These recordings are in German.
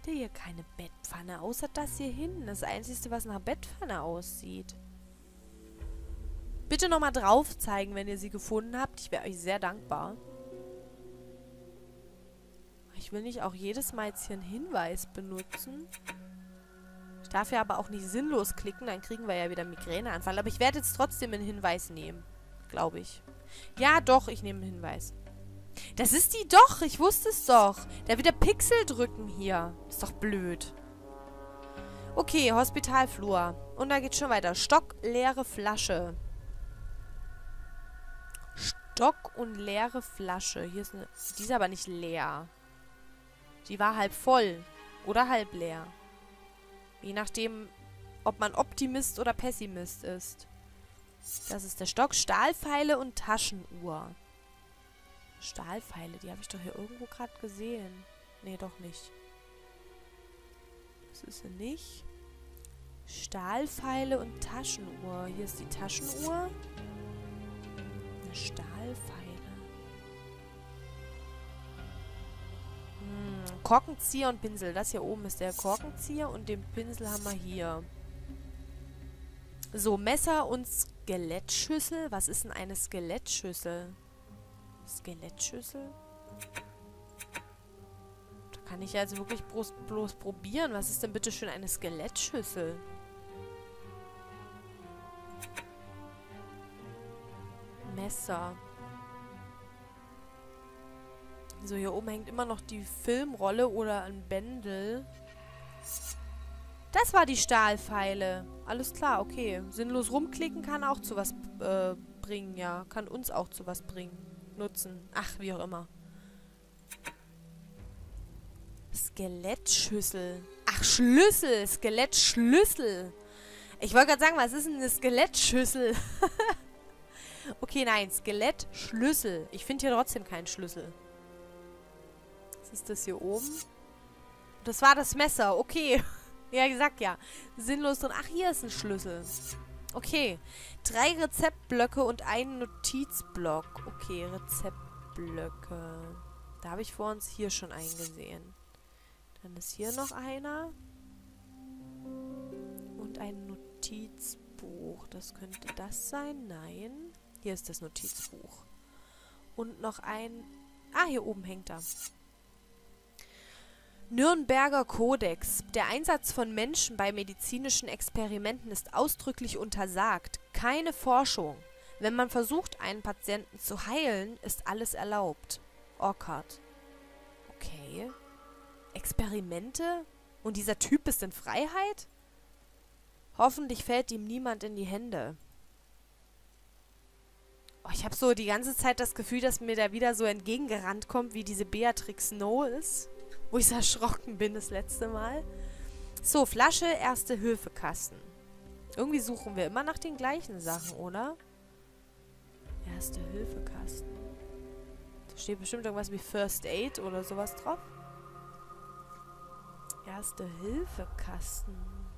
finde hier keine Bettpfanne, außer das hier hinten. Das Einzige, was nach Bettpfanne aussieht. Bitte nochmal drauf zeigen, wenn ihr sie gefunden habt. Ich wäre euch sehr dankbar. Ich will nicht auch jedes Mal jetzt hier einen Hinweis benutzen. Ich darf ja aber auch nicht sinnlos klicken, dann kriegen wir ja wieder Migräneanfall. Aber ich werde jetzt trotzdem einen Hinweis nehmen. Glaube ich. Ja, doch, ich nehme einen Hinweis. Das ist die doch, ich wusste es doch. Da wird der Pixel drücken hier. Ist doch blöd. Okay, Hospitalflur. Und da geht's schon weiter. Stock, leere Flasche. Stock und leere Flasche. Hier ist eine... Die ist aber nicht leer. Die war halb voll. Oder halb leer. Je nachdem, ob man Optimist oder Pessimist ist. Das ist der Stock. Stahlpfeile und Taschenuhr. Stahlpfeile, die habe ich doch hier irgendwo gerade gesehen. Nee, doch nicht. Das ist sie nicht. Stahlpfeile und Taschenuhr. Hier ist die Taschenuhr. Eine Stahlpfeile. Korkenzieher und Pinsel. Das hier oben ist der Korkenzieher und den Pinsel haben wir hier. So, Messer und Skelettschüssel. Was ist denn eine Skelettschüssel? Skelettschüssel? Da kann ich also wirklich bloß probieren. Was ist denn bitte schön eine Skelettschüssel? Messer. So, hier oben hängt immer noch die Filmrolle oder ein Bändel. Das war die Stahlpfeile. Alles klar, okay. Sinnlos rumklicken kann auch zu was bringen, ja. Kann uns auch zu was bringen. Nutzen. Ach, wie auch immer. Skelettschüssel. Ach, Schlüssel. Skelettschlüssel. Ich wollte gerade sagen, was ist denn eine Skelettschüssel? Okay, nein. Skelettschlüssel. Ich finde hier trotzdem keinen Schlüssel. Was ist das hier oben? Das war das Messer. Okay. Ja, gesagt, ja. Sinnlos drin. Ach, hier ist ein Schlüssel. Okay. 3 Rezeptblöcke und ein Notizblock. Okay, Rezeptblöcke. Da habe ich vor uns hier schon eingesehen. Dann ist hier noch einer. Und ein Notizbuch. Das könnte das sein? Nein. Hier ist das Notizbuch. Und noch ein... Ah, hier oben hängt er. Nürnberger Kodex. Der Einsatz von Menschen bei medizinischen Experimenten ist ausdrücklich untersagt. Keine Forschung. Wenn man versucht, einen Patienten zu heilen, ist alles erlaubt. Orchard. Okay. Experimente? Und dieser Typ ist in Freiheit? Hoffentlich fällt ihm niemand in die Hände. Oh, ich habe so die ganze Zeit das Gefühl, dass mir da wieder so entgegengerannt kommt, wie diese Beatrix No ist. Wo ich so erschrocken bin das letzte Mal. So, Flasche, Erste-Hilfe-Kasten. Irgendwie suchen wir immer nach den gleichen Sachen, oder? Erste-Hilfe-Kasten. Da steht bestimmt irgendwas wie First Aid oder sowas drauf. Erste-Hilfe-Kasten.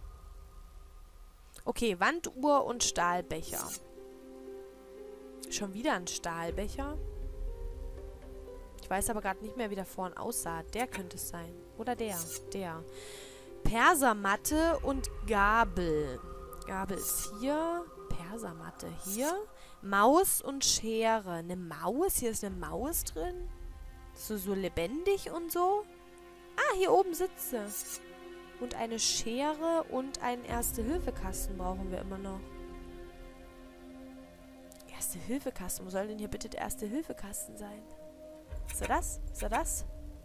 Okay, Wanduhr und Stahlbecher. Schon wieder ein Stahlbecher. Ich weiß aber gerade nicht mehr, wie der vorhin aussah. Der könnte es sein. Oder der. Der. Persermatte und Gabel. Gabel ist hier. Persermatte hier. Maus und Schere. Eine Maus? Hier ist eine Maus drin. So lebendig und so. Ah, hier oben sitzt sie. Und eine Schere und einen Erste-Hilfe-Kasten brauchen wir immer noch. Erste-Hilfe-Kasten. Wo soll denn hier bitte der Erste-Hilfe-Kasten sein? Ist er das? Ist er das?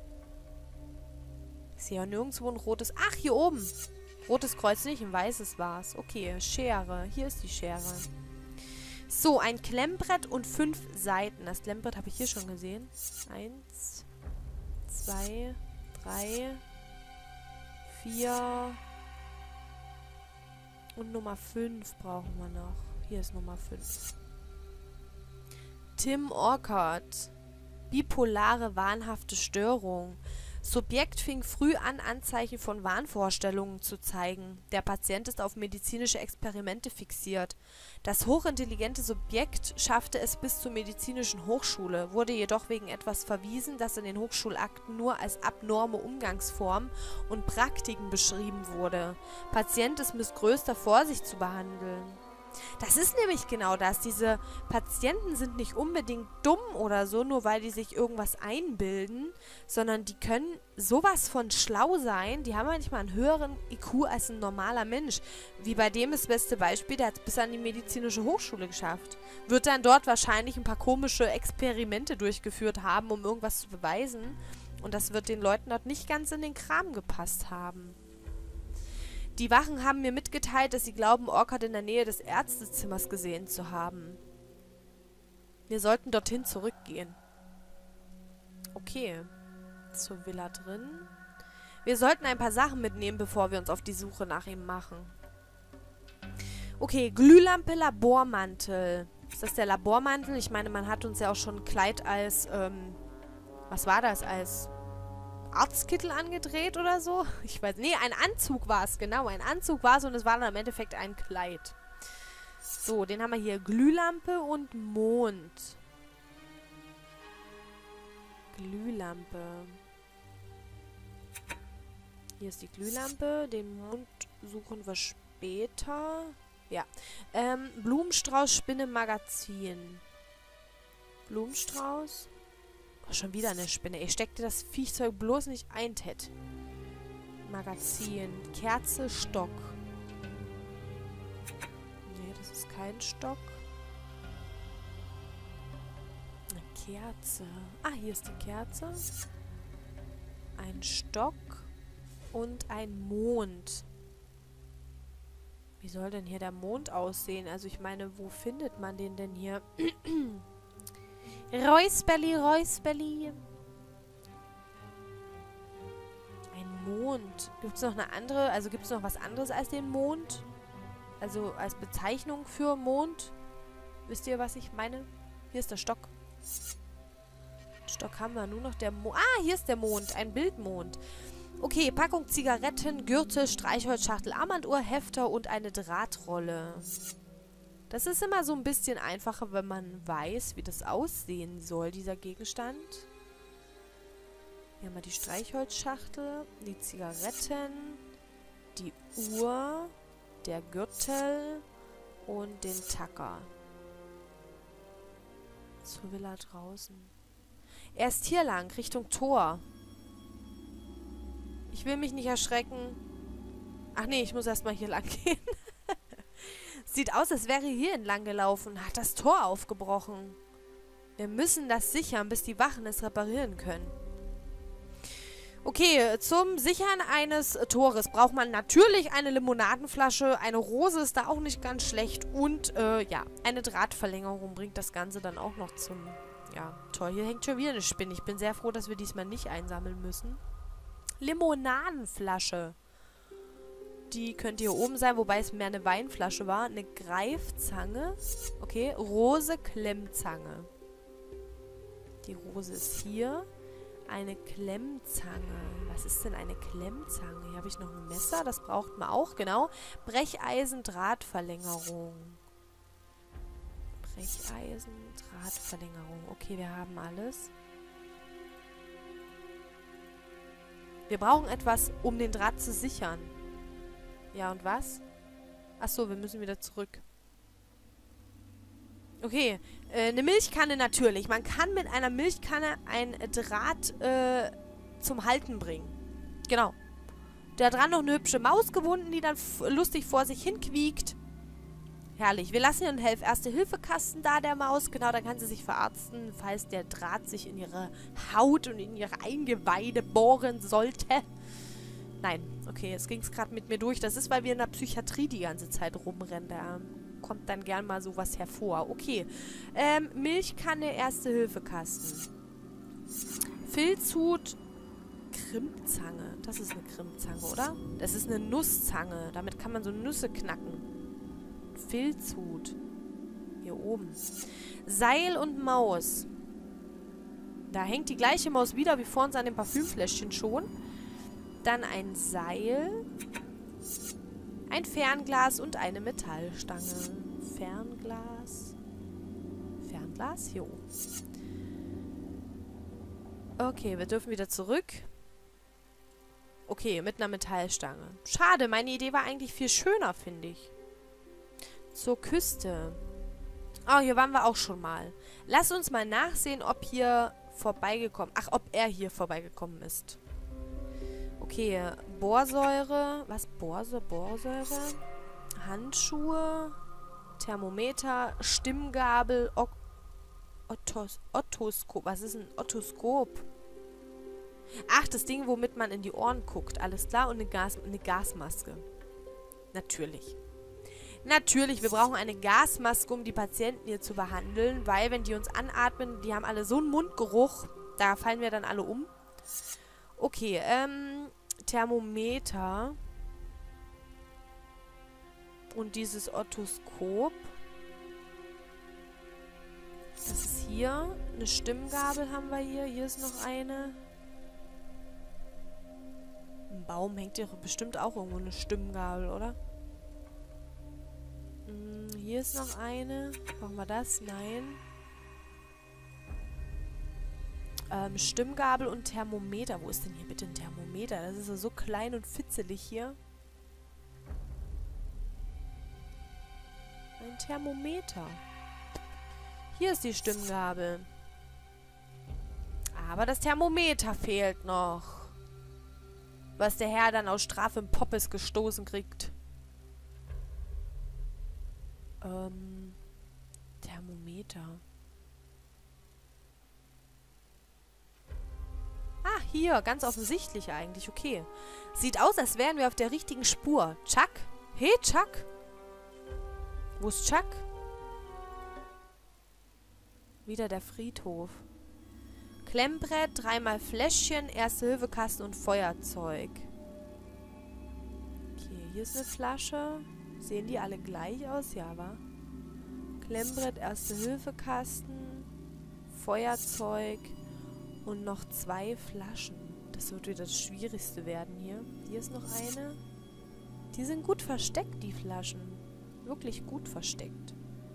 Ich sehe ja nirgendwo ein rotes... Ach, hier oben. Rotes Kreuz nicht, ein weißes war's. Okay, Schere. Hier ist die Schere. So, ein Klemmbrett und 5 Seiten. Das Klemmbrett habe ich hier schon gesehen. 1, 2, 3, 4 und Nummer 5 brauchen wir noch. Hier ist Nummer 5. Tim Orchard. Bipolare wahnhafte Störung. Subjekt fing früh an, Anzeichen von Wahnvorstellungen zu zeigen. Der Patient ist auf medizinische Experimente fixiert. Das hochintelligente Subjekt schaffte es bis zur medizinischen Hochschule, wurde jedoch wegen etwas verwiesen, das in den Hochschulakten nur als abnorme Umgangsform und Praktiken beschrieben wurde. Patient ist mit größter Vorsicht zu behandeln. Das ist nämlich genau das. Diese Patienten sind nicht unbedingt dumm oder so, nur weil die sich irgendwas einbilden, sondern die können sowas von schlau sein. Die haben manchmal einen höheren IQ als ein normaler Mensch. Wie bei dem das beste Beispiel, der hat es bis an die medizinische Hochschule geschafft. Wird dann dort wahrscheinlich ein paar komische Experimente durchgeführt haben, um irgendwas zu beweisen. Und das wird den Leuten dort nicht ganz in den Kram gepasst haben. Die Wachen haben mir mitgeteilt, dass sie glauben, Orchard in der Nähe des Ärztezimmers gesehen zu haben. Wir sollten dorthin zurückgehen. Okay. Zur Villa drin. Wir sollten ein paar Sachen mitnehmen, bevor wir uns auf die Suche nach ihm machen. Okay, Glühlampe, Labormantel. Ist das der Labormantel? Ich meine, man hat uns ja auch schon ein Kleid als, was war das? Als Arztkittel angedreht oder so? Ich weiß, nee, ein Anzug war es, genau. Ein Anzug war es und es war dann im Endeffekt ein Kleid. So, den haben wir hier. Glühlampe und Mond. Glühlampe. Hier ist die Glühlampe. Den Mond suchen wir später. Ja. Blumenstrauß, Spinne, Magazin. Blumenstrauß. Oh, schon wieder eine Spinne. Ich steckte das Viechzeug bloß nicht ein, Ted. Magazin. Kerze, Stock. Nee, das ist kein Stock. Eine Kerze. Ah, hier ist die Kerze. Ein Stock. Und ein Mond. Wie soll denn hier der Mond aussehen? Also ich meine, wo findet man den denn hier? Räusperli, Räusperli. Ein Mond. Gibt es noch eine andere? Also gibt es noch was anderes als den Mond? Also als Bezeichnung für Mond? Wisst ihr, was ich meine? Hier ist der Stock. Stock haben wir. Nur noch der Mond. Ah, hier ist der Mond. Ein Bildmond. Okay, Packung Zigaretten, Gürtel, Streichholzschachtel, Armbanduhr, Hefter und eine Drahtrolle. Das ist immer so ein bisschen einfacher, wenn man weiß, wie das aussehen soll, dieser Gegenstand. Hier haben wir die Streichholzschachtel, die Zigaretten, die Uhr, der Gürtel und den Tacker. Zur Villa draußen. Er ist hier lang, Richtung Tor. Ich will mich nicht erschrecken. Ach nee, ich muss erstmal hier lang gehen. Sieht aus, als wäre hier entlang gelaufen. Hat das Tor aufgebrochen. Wir müssen das sichern, bis die Wachen es reparieren können. Okay, zum Sichern eines Tores braucht man natürlich eine Limonadenflasche. Eine Rose ist da auch nicht ganz schlecht. Und, ja, eine Drahtverlängerung bringt das Ganze dann auch noch zum, ja, Tor. Hier hängt schon wieder eine Spinne. Ich bin sehr froh, dass wir diesmal nicht einsammeln müssen. Limonadenflasche. Die könnte hier oben sein, wobei es mehr eine Weinflasche war. Eine Greifzange. Okay, Rose, Klemmzange. Die Rose ist hier. Eine Klemmzange. Was ist denn eine Klemmzange? Hier habe ich noch ein Messer. Das braucht man auch, genau. Brecheisen, Drahtverlängerung. Brecheisen, Drahtverlängerung. Okay, wir haben alles. Wir brauchen etwas, um den Draht zu sichern. Ja, und was? Achso, wir müssen wieder zurück. Okay, eine Milchkanne natürlich. Man kann mit einer Milchkanne ein Draht zum Halten bringen. Genau. Da dran noch eine hübsche Maus gebunden, die dann lustig vor sich hin quiekt. Herrlich. Wir lassen ihren Erste-Hilfe-Kasten da, der Maus. Genau, dann kann sie sich verarzten, falls der Draht sich in ihre Haut und in ihre Eingeweide bohren sollte. Nein, okay, jetzt ging es gerade mit mir durch. Das ist, weil wir in der Psychiatrie die ganze Zeit rumrennen. Da kommt dann gern mal sowas hervor. Okay, Milchkanne, Erste-Hilfe-Kasten. Filzhut, Krimpzange. Das ist eine Krimpzange, oder? Das ist eine Nusszange. Damit kann man so Nüsse knacken. Filzhut. Hier oben. Seil und Maus. Da hängt die gleiche Maus wieder wie vor uns an dem Parfümfläschchen schon. Dann ein Seil. Ein Fernglas und eine Metallstange. Fernglas. Fernglas? Hier oben. Okay, wir dürfen wieder zurück. Okay, mit einer Metallstange. Schade, meine Idee war eigentlich viel schöner, finde ich. Zur Küste. Oh, hier waren wir auch schon mal. Lass uns mal nachsehen, ob hier vorbeigekommen... Ach, ob er hier vorbeigekommen ist. Okay, Borsäure. Was? Borsäure? Handschuhe. Thermometer. Stimmgabel. Otoskop. Was ist ein Otoskop? Ach, das Ding, womit man in die Ohren guckt. Alles klar. Und eine Gasmaske. Natürlich. Natürlich, wir brauchen eine Gasmaske, um die Patienten hier zu behandeln, weil wenn die uns anatmen, die haben alle so einen Mundgeruch, da fallen wir dann alle um. Okay, Thermometer. Und dieses Otoskop. Das ist hier. Eine Stimmgabel haben wir hier. Hier ist noch eine. Im Baum hängt ja bestimmt auch irgendwo eine Stimmgabel, oder? Hier ist noch eine. Machen wir das? Nein. Stimmgabel und Thermometer. Wo ist denn hier bitte ein Thermometer? Das ist ja so klein und fitzelig hier. Ein Thermometer. Hier ist die Stimmgabel. Aber das Thermometer fehlt noch. Was der Herr dann aus Strafe im Poppes gestoßen kriegt. Thermometer. Ah, hier. Ganz offensichtlich eigentlich. Okay. Sieht aus, als wären wir auf der richtigen Spur. Chuck? Hey, Chuck? Wo ist Chuck? Wieder der Friedhof. Klemmbrett, 3x Fläschchen, Erste-Hilfe-Kasten und Feuerzeug. Okay, hier ist eine Flasche. Sehen die alle gleich aus? Ja, wa? Klemmbrett, Erste-Hilfe-Kasten, Feuerzeug und noch 2 Flaschen. Das wird wieder das Schwierigste werden hier. Hier ist noch eine. Die sind gut versteckt, die Flaschen. Wirklich gut versteckt.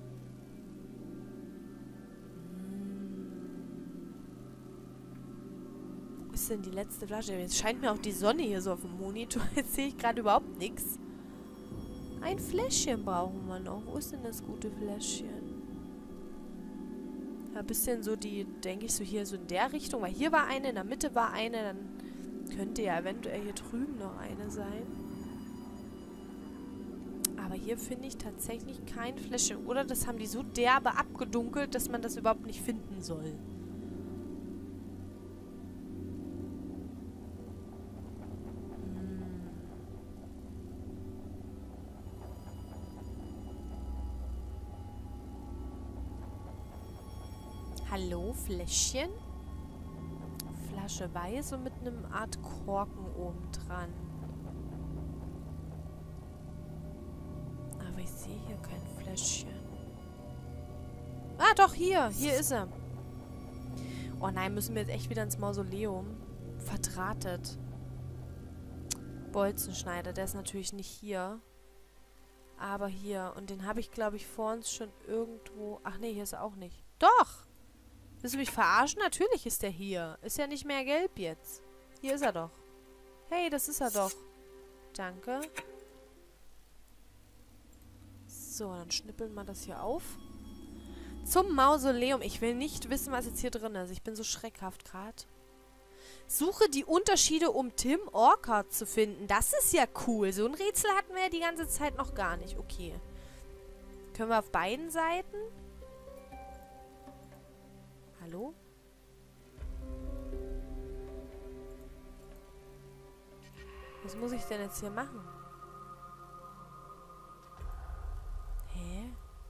Wo ist denn die letzte Flasche? Jetzt scheint mir auch die Sonne hier so auf dem Monitor. Jetzt sehe ich gerade überhaupt nichts. Ein Fläschchen brauchen wir noch. Wo ist denn das gute Fläschchen? Ja, ein bisschen so die, denke ich, so hier so in der Richtung. Weil hier war eine, in der Mitte war eine. Dann könnte ja eventuell hier drüben noch eine sein. Aber hier finde ich tatsächlich kein Fläschchen. Oder das haben die so derbe abgedunkelt, dass man das überhaupt nicht finden soll. Hallo, Fläschchen? Flasche weiß und mit einem Art Korken oben dran. Aber ich sehe hier kein Fläschchen. Ah, doch, hier. Hier ist er. Oh nein, müssen wir jetzt echt wieder ins Mausoleum. Verdrahtet. Bolzenschneider, der ist natürlich nicht hier. Aber hier. Und den habe ich, glaube ich, vor uns schon irgendwo... Ach nee, hier ist er auch nicht. Doch! Willst du mich verarschen? Natürlich ist der hier. Ist ja nicht mehr gelb jetzt. Hier ist er doch. Hey, das ist er doch. Danke. So, dann schnippeln wir das hier auf. Zum Mausoleum. Ich will nicht wissen, was jetzt hier drin ist. Ich bin so schreckhaft gerade. Suche die Unterschiede, um Tim Orchard zu finden. Das ist ja cool. So ein Rätsel hatten wir ja die ganze Zeit noch gar nicht. Okay. Können wir auf beiden Seiten? Hallo? Was muss ich denn jetzt hier machen? Hä?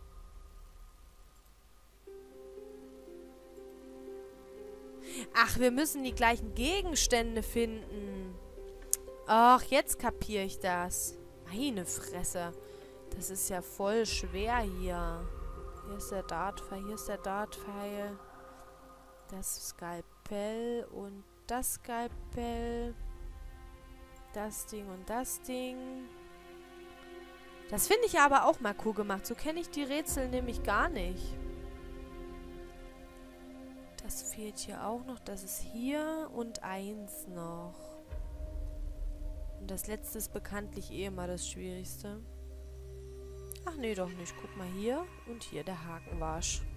Ach, wir müssen die gleichen Gegenstände finden. Ach, jetzt kapiere ich das. Meine Fresse. Das ist ja voll schwer hier. Hier ist der Dartpfeil, hier ist der Dartpfeil. Das Skalpell und das Skalpell. Das Ding und das Ding. Das finde ich aber auch mal cool gemacht. So kenne ich die Rätsel nämlich gar nicht. Das fehlt hier auch noch. Das ist hier und eins noch. Und das letzte ist bekanntlich eh immer das Schwierigste. Ach nee, doch nicht. Guck mal hier. Und hier der Hakenwasch.